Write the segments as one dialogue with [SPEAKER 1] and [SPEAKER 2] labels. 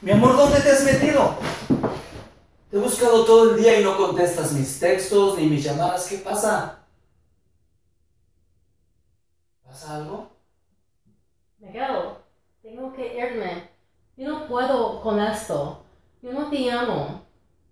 [SPEAKER 1] Mi amor, ¿dónde te has metido? Te he buscado todo el día y no contestas mis textos ni mis llamadas. ¿Qué pasa? ¿Pasa algo?
[SPEAKER 2] Miguel, tengo que irme. Yo no puedo con esto. Yo no te amo.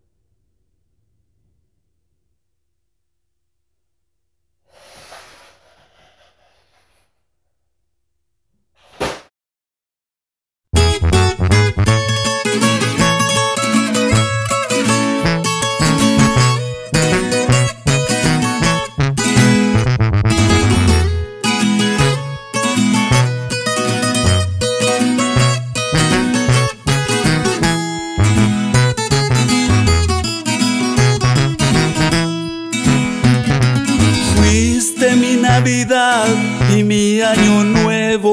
[SPEAKER 3] Fuiste mi Navidad y mi Año Nuevo,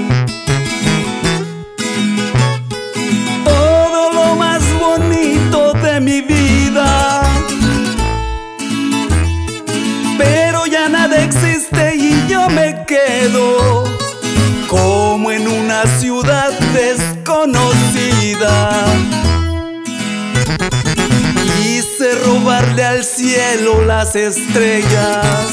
[SPEAKER 3] todo lo más bonito de mi vida. Pero ya nada existe y yo me quedo como en una ciudad desconocida. Quise robarle al cielo las estrellas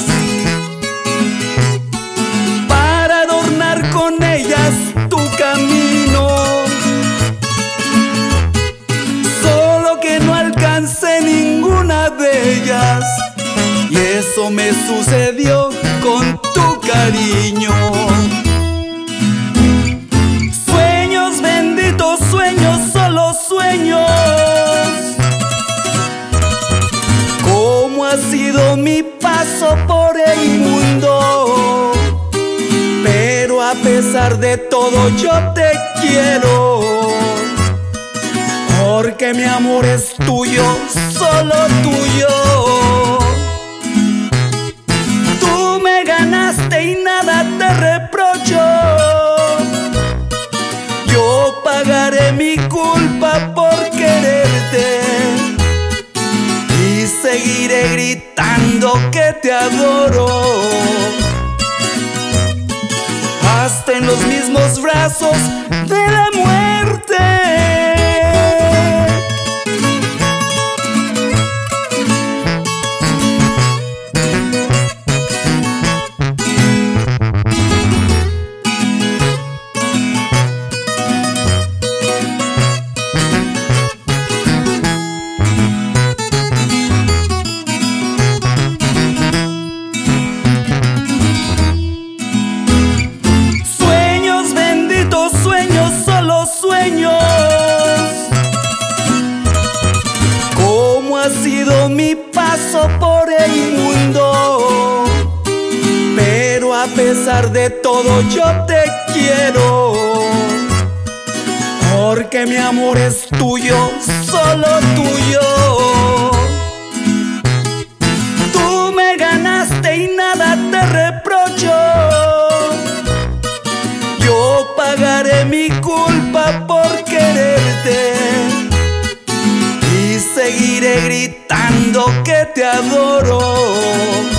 [SPEAKER 3] para adornar con ellas tu camino, solo que no alcancé ninguna de ellas, y eso me sucedió con tu cariño. Sueños, benditos sueños, solo sueños. ¿Cómo ha sido mi paso por el mundo? Pero a pesar de todo yo te quiero, porque mi amor es tuyo, solo tuyo. Tú me ganaste y nada te reprocho. Yo pagaré mi culpa por quererte y seguiré gritando que te adoro, hasta en los mismos brazos de la muerte. ¿Cómo ha sido mi paso por el mundo? Pero a pesar de todo yo te quiero, porque mi amor es tuyo, solo tuyo. Tú me ganaste y nada te reprocho. Yo pagaré mi culpa por quererte y seguiré gritando que te adoro,